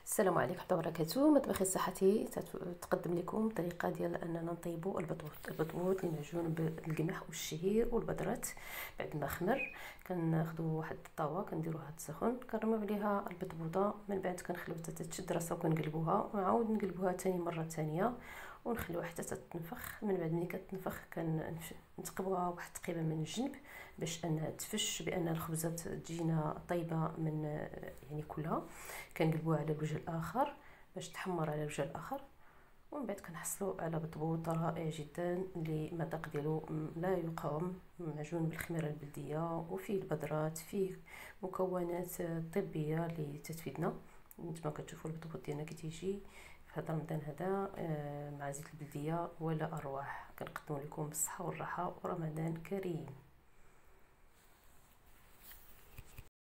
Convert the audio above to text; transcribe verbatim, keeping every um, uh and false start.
السلام عليكم ورحمة الله وبركاته. مطبخ الصحتي تقدم لكم طريقة ديال اننا نطيبوا البطبوط البطبوط اللي معجون بالقمح والشعير والبذرات. بعد ما خمر كناخذوا واحد الطاوه كنديروها تسخن، كنرميو عليها البطبوطه، من بعد كنخليوها حتى تشد راسها وكنقلبوها ونعاود نقلبوها ثاني مره ثانيه ونخليوها حتى تتنفخ. من بعد ملي كتنفخ كنتقبوها واحد التقيبه من الجنب باش انها تفش، بان الخبزات تجينا طيبه من يعني كلها. كنقلبوها على الوجه الاخر باش تحمر على الوجه الاخر، ومن بعد كنحصلوا على بطبوط رائع جدا اللي المذاق ديالو لا يقاوم، معجون بالخميره البلديه وفيه البذرات، فيه مكونات طبيه اللي تتفيدنا. نتوما كتشوفوا البطبوط ديالنا كي تيجي في هذا رمضان هذا مع زيت البلديه ولا ارواح. كنقدم لكم بالصحه والراحه ورمضان كريم.